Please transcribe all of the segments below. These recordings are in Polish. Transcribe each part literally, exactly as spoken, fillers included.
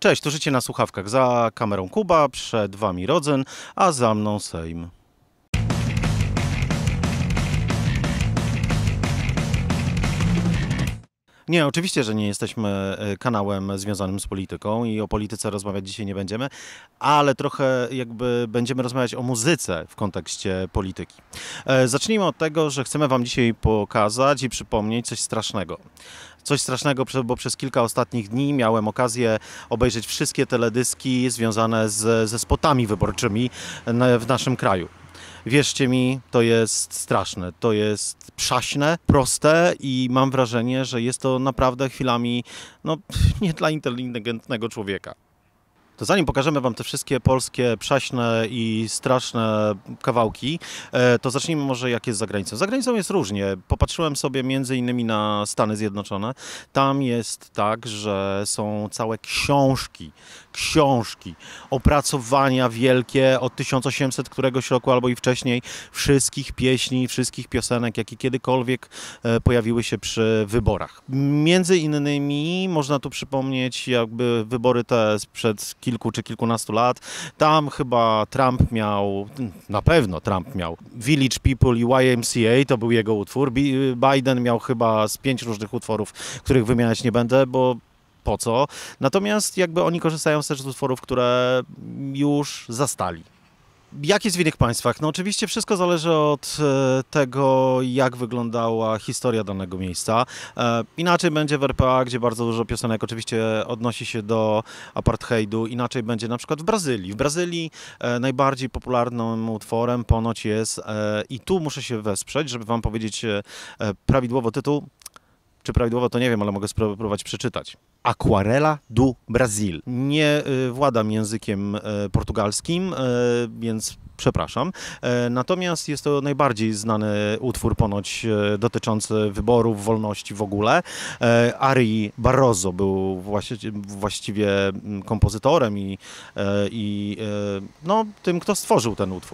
Cześć, to Życie na słuchawkach. Za kamerą Kuba, przed wami Rodzyn, a za mną Sejm. Nie, oczywiście, że nie jesteśmy kanałem związanym z polityką i o polityce rozmawiać dzisiaj nie będziemy, ale trochę jakby będziemy rozmawiać o muzyce w kontekście polityki. Zacznijmy od tego, że chcemy wam dzisiaj pokazać i przypomnieć coś strasznego. Coś strasznego, bo przez kilka ostatnich dni miałem okazję obejrzeć wszystkie teledyski związane z, ze spotami wyborczymi w naszym kraju. Wierzcie mi, to jest straszne, to jest przaśne, proste i mam wrażenie, że jest to naprawdę chwilami no, nie dla inteligentnego człowieka. To zanim pokażemy wam te wszystkie polskie, przaśne i straszne kawałki, to zacznijmy może jak jest za granicą. Za granicą jest różnie. Popatrzyłem sobie między innymi na Stany Zjednoczone. Tam jest tak, że są całe książki, książki, opracowania wielkie od tysiąc osiemset któregoś roku albo i wcześniej wszystkich pieśni, wszystkich piosenek, jakie kiedykolwiek pojawiły się przy wyborach. Między innymi można tu przypomnieć jakby wybory te sprzed kilku czy kilkunastu lat. Tam chyba Trump miał, na pewno Trump miał Village People i Y M C A, to był jego utwór. Biden miał chyba z pięć różnych utworów, których wymieniać nie będę, bo po co? Natomiast jakby oni korzystają też z utworów, które już zastali. Jak jest w innych państwach? No oczywiście wszystko zależy od tego, jak wyglądała historia danego miejsca. Inaczej będzie w R P A, gdzie bardzo dużo piosenek oczywiście odnosi się do apartheidu. Inaczej będzie na przykład w Brazylii. W Brazylii najbardziej popularnym utworem ponoć jest, i tu muszę się wesprzeć, żeby wam powiedzieć prawidłowo tytuł, czy prawidłowo to nie wiem, ale mogę spróbować przeczytać. Aquarela do Brasil. Nie władam językiem portugalskim, więc przepraszam. Natomiast jest to najbardziej znany utwór ponoć dotyczący wyborów, wolności w ogóle. Ari Barroso był właściwie kompozytorem i, i no, tym, kto stworzył ten utwór.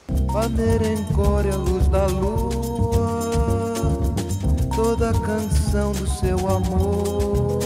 Toda canção do seu amor.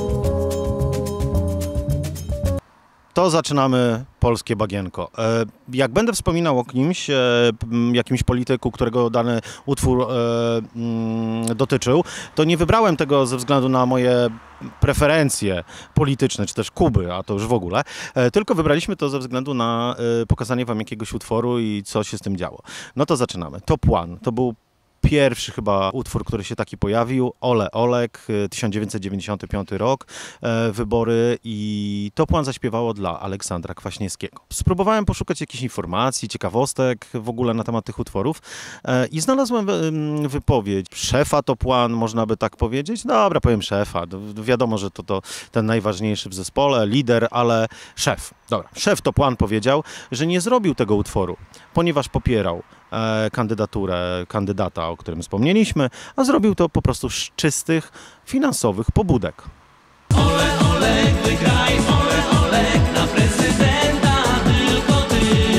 To zaczynamy polskie bagienko. Jak będę wspominał o kimś, jakimś polityku, którego dany utwór dotyczył, to nie wybrałem tego ze względu na moje preferencje polityczne, czy też Kuby, a to już w ogóle, tylko wybraliśmy to ze względu na pokazanie wam jakiegoś utworu i co się z tym działo. No to zaczynamy. Top One. To był pierwszy chyba utwór, który się taki pojawił, Ole Olek, tysiąc dziewięćset dziewięćdziesiąty piąty rok, e, wybory i Top One zaśpiewało dla Aleksandra Kwaśniewskiego. Spróbowałem poszukać jakichś informacji, ciekawostek w ogóle na temat tych utworów e, i znalazłem wy, wypowiedź szefa Top One, można by tak powiedzieć. Dobra, powiem szefa, wiadomo, że to, to ten najważniejszy w zespole, lider, ale szef. Dobra, szef Top One powiedział, że nie zrobił tego utworu, ponieważ popierał kandydaturę kandydata, o którym wspomnieliśmy, a zrobił to po prostu z czystych finansowych pobudek. Ole, Olek, wygraj, ole, Olek, na prezydenta tylko ty.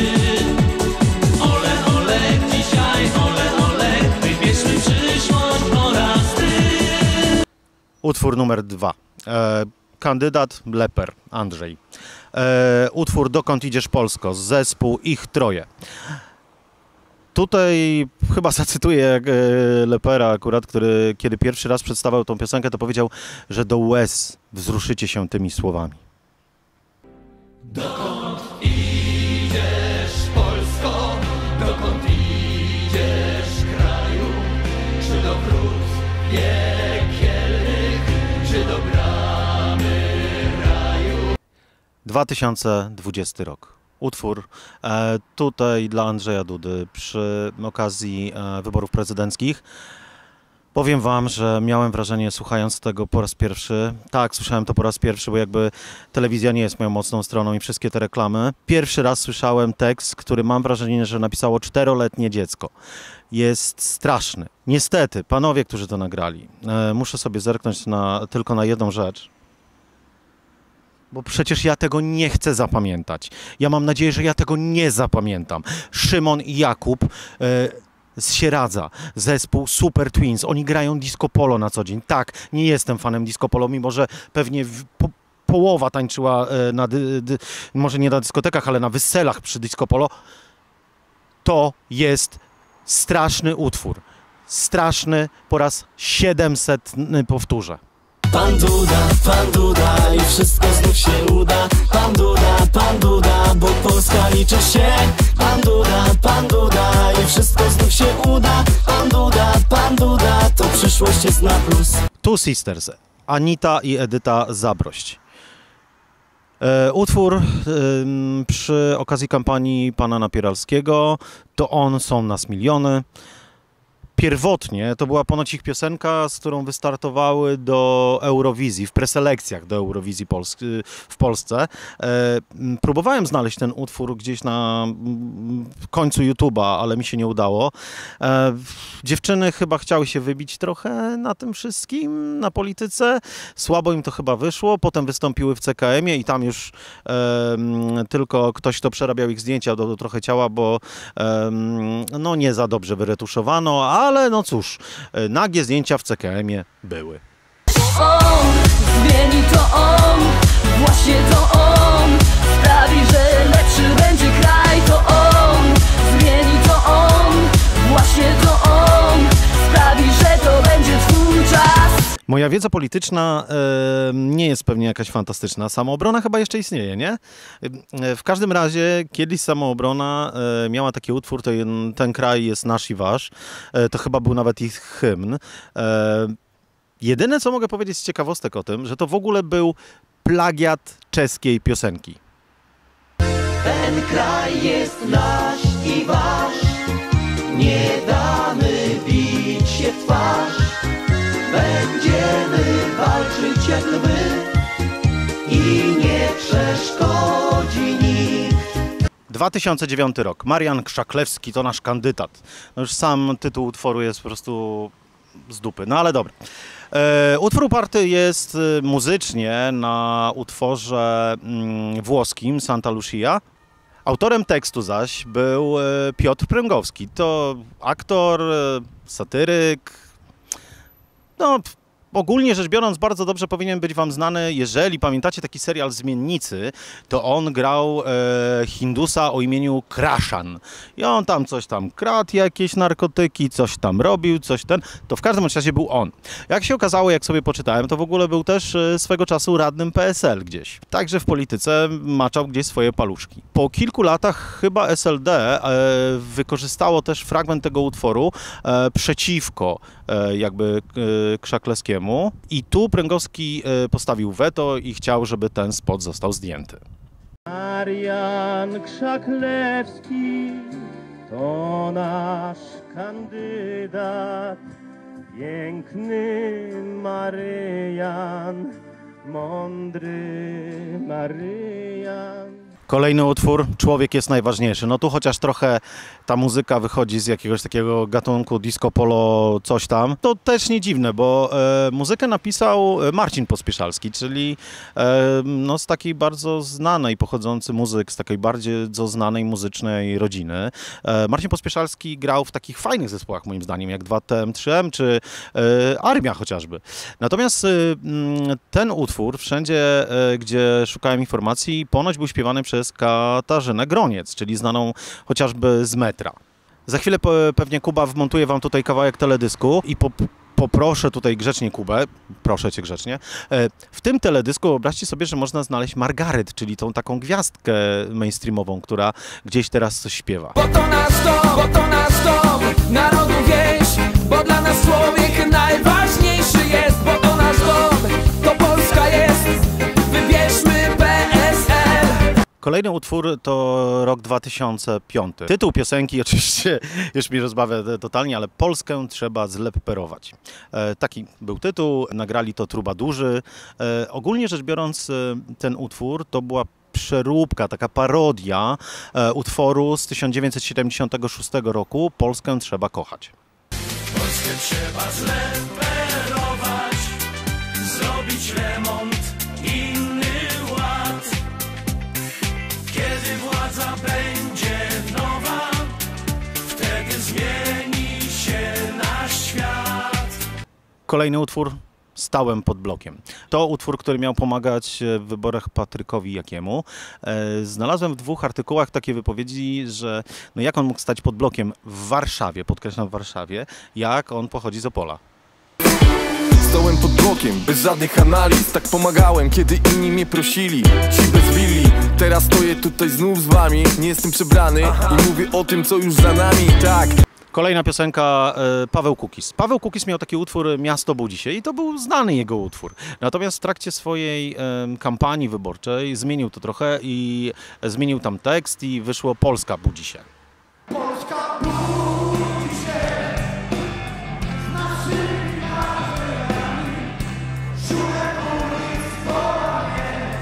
Ole, Olek, dzisiaj, ole, Olek, wybierzmy przyszłość po raz ty. Utwór numer dwa. E, kandydat Leper, Andrzej. E, utwór Dokąd idziesz Polsko, zespół Ich Troje. Tutaj chyba zacytuję Lepera akurat, który kiedy pierwszy raz przedstawiał tą piosenkę, to powiedział, że do łez wzruszycie się tymi słowami. Dokąd idziesz Polsko, dokąd idziesz kraju, czy do wrót piekielnych, czy do bramy raju. dwa tysiące dwudziesty rok. Utwór e, tutaj dla Andrzeja Dudy przy okazji e, wyborów prezydenckich. Powiem wam, że miałem wrażenie, słuchając tego po raz pierwszy, tak, słyszałem to po raz pierwszy, bo jakby telewizja nie jest moją mocną stroną i wszystkie te reklamy. Pierwszy raz słyszałem tekst, który mam wrażenie, że napisało czteroletnie dziecko. Jest straszny. Niestety, panowie, którzy to nagrali, e, muszę sobie zerknąć na, tylko na jedną rzecz. Bo przecież ja tego nie chcę zapamiętać. Ja mam nadzieję, że ja tego nie zapamiętam. Szymon i Jakub e, z Sieradza, zespół Super Twins. Oni grają disco polo na co dzień. Tak, nie jestem fanem disco polo, mimo że pewnie w, po, połowa tańczyła na, dy, dy, może nie na dyskotekach, ale na weselach przy Disco Polo. To jest straszny utwór. Straszny, po raz siedemsetny powtórzę. Pan Duda, pan Duda i wszystko znów się uda. Pan Duda, pan Duda, bo Polska liczy się. Pan Duda, pan Duda i wszystko znów się uda. Pan Duda, pan Duda, to przyszłość jest na plus. Two Sisters, Anita i Edyta Zabrość. E, utwór e, przy okazji kampanii pana Napieralskiego, To on, są nas miliony. Pierwotnie to była ponoć ich piosenka, z którą wystartowały do Eurowizji, w preselekcjach do Eurowizji Pols w Polsce. E, próbowałem znaleźć ten utwór gdzieś na końcu YouTube'a, ale mi się nie udało. E, dziewczyny chyba chciały się wybić trochę na tym wszystkim, na polityce. Słabo im to chyba wyszło. Potem wystąpiły w C K M ie i tam już e, tylko ktoś, kto przerabiał ich zdjęcia, dodał trochę ciała, bo e, no nie za dobrze wyretuszowano, ale Ale no cóż, nagie zdjęcia w C K M ie były. On zmieni, to on, właśnie to on sprawi, że lepszy będzie kraj. To on zmieni, to on, właśnie to on sprawi, że to będzie twój czas. Moja wiedza polityczna e, nie jest pewnie jakaś fantastyczna. Samoobrona chyba jeszcze istnieje, nie? E, w każdym razie kiedyś Samoobrona e, miała taki utwór, to ten, ten kraj jest nasz i wasz. E, to chyba był nawet ich hymn. E, jedyne, co mogę powiedzieć z ciekawostek o tym, że to w ogóle był plagiat czeskiej piosenki. Ten kraj jest nasz i wasz, nie damy bić się w twarz. Będziemy walczyć jak lwy i nie przeszkodzi nikt. dwa tysiące dziewiąty rok. Marian Krzaklewski to nasz kandydat. No już sam tytuł utworu jest po prostu z dupy, no ale dobra. E, utwór oparty jest muzycznie na utworze mm, włoskim Santa Lucia. Autorem tekstu zaś był e, Piotr Pręgowski. To aktor, e, satyryk. No, ogólnie rzecz biorąc, bardzo dobrze powinien być wam znany. Jeżeli pamiętacie taki serial Zmiennicy, to on grał e, Hindusa o imieniu Kraszan. I on tam coś tam kradł, jakieś narkotyki, coś tam robił, coś ten. To w każdym razie był on. Jak się okazało, jak sobie poczytałem, to w ogóle był też e, swego czasu radnym P S L gdzieś. Także w polityce maczał gdzieś swoje paluszki. Po kilku latach chyba S L D e, wykorzystało też fragment tego utworu e, przeciwko e, jakby e, Krzaklewskiemu. I tu Pręgowski postawił weto i chciał, żeby ten spot został zdjęty. Marian Krzaklewski to nasz kandydat, piękny Maryjan, mądry Maryjan. Kolejny utwór, Człowiek jest najważniejszy. No tu chociaż trochę ta muzyka wychodzi z jakiegoś takiego gatunku disco polo, coś tam. To też nie dziwne, bo e, muzykę napisał Marcin Pospieszalski, czyli e, no, z takiej bardzo znanej, pochodzący muzyk, z takiej bardzo znanej muzycznej rodziny. E, Marcin Pospieszalski grał w takich fajnych zespołach, moim zdaniem, jak dwa T M trzy M czy e, Armia chociażby. Natomiast e, ten utwór, wszędzie, e, gdzie szukałem informacji, ponoć był śpiewany przez Katarzynę Groniec, czyli znaną chociażby z Metra. Za chwilę pewnie Kuba wmontuje wam tutaj kawałek teledysku i po, poproszę tutaj grzecznie Kubę, proszę cię grzecznie. W tym teledysku wyobraźcie sobie, że można znaleźć Margaret, czyli tą taką gwiazdkę mainstreamową, która gdzieś teraz coś śpiewa. Bo to nasz dom, bo to nasz dom, narodu wieś, bo dla nas człowiek najważniejszy jest, bo to nasz dom, to Polska jest, wybierzmy P S L. Kolejny utwór to rok dwa tysiące piąty. Tytuł piosenki oczywiście już mi rozbawia totalnie, ale Polskę trzeba zlepperować. E, taki był tytuł, nagrali to Trubadurzy. E, ogólnie rzecz biorąc, ten utwór to była przeróbka, taka parodia e, utworu z tysiąc dziewięćset siedemdziesiątego szóstego roku Polskę trzeba kochać. Polskę trzeba zleperować, zrobić remont, inny ład. Kiedy władza będzie nowa, wtedy zmieni się nasz świat. Kolejny utwór Stałem pod blokiem. To utwór, który miał pomagać w wyborach Patrykowi Jakiemu. E, znalazłem w dwóch artykułach takie wypowiedzi, że no jak on mógł stać pod blokiem w Warszawie, podkreślam w Warszawie, jak on pochodzi z Opola. Stałem pod blokiem, bez żadnych analiz. Tak pomagałem, kiedy inni mnie prosili. Ci bez willi, teraz stoję tutaj znów z wami. Nie jestem przebrany i mówię o tym, co już za nami. Tak. Kolejna piosenka, e, Paweł Kukis. Paweł Kukis miał taki utwór Miasto budzi się i to był znany jego utwór. Natomiast w trakcie swojej e, kampanii wyborczej zmienił to trochę i zmienił tam tekst i wyszło Polska budzi się. Polska budzi się z naszymi marzeniami, szumem ulic połamie.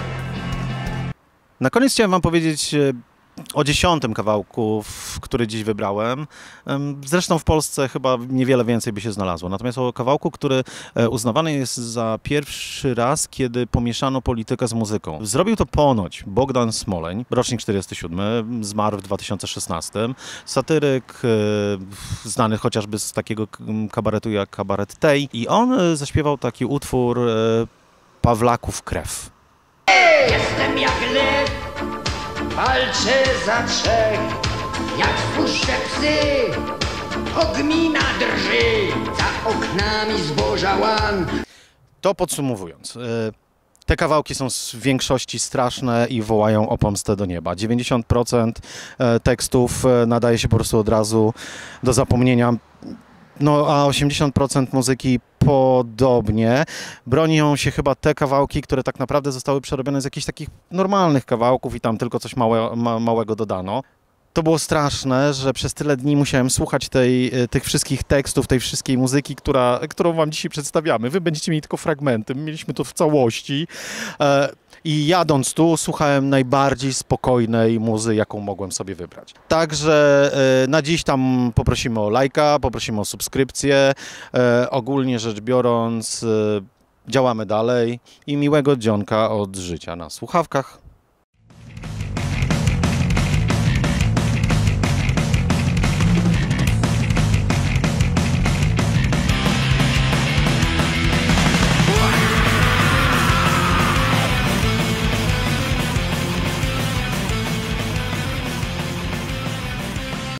Na koniec chciałem wam powiedzieć e, o dziesiątym kawałku, który dziś wybrałem. Zresztą w Polsce chyba niewiele więcej by się znalazło. Natomiast o kawałku, który uznawany jest za pierwszy raz, kiedy pomieszano politykę z muzyką. Zrobił to ponoć Bogdan Smoleń, rocznik czterdziesty siódmy, zmarł w dwa tysiące szesnastym. Satyryk znany chociażby z takiego kabaretu jak Kabaret Tej. I on zaśpiewał taki utwór Pawlaków krew. Jestem jak lew, walczę za trzech, jak wpuszczę psy, ogmina drży, za oknami zboża łan. To podsumowując, te kawałki są w większości straszne i wołają o pomstę do nieba. dziewięćdziesiąt procent tekstów nadaje się po prostu od razu do zapomnienia. No a osiemdziesiąt procent muzyki podobnie. Bronią się chyba te kawałki, które tak naprawdę zostały przerobione z jakichś takich normalnych kawałków i tam tylko coś małe, ma, małego dodano. To było straszne, że przez tyle dni musiałem słuchać tej, tych wszystkich tekstów, tej wszystkiej muzyki, która, którą wam dzisiaj przedstawiamy. Wy będziecie mieli tylko fragmenty, my mieliśmy to w całości. E, I jadąc tu słuchałem najbardziej spokojnej muzy, jaką mogłem sobie wybrać. Także e, na dziś tam poprosimy o lajka, poprosimy o subskrypcję. E, ogólnie rzecz biorąc e, działamy dalej i miłego dzionka od życia na słuchawkach.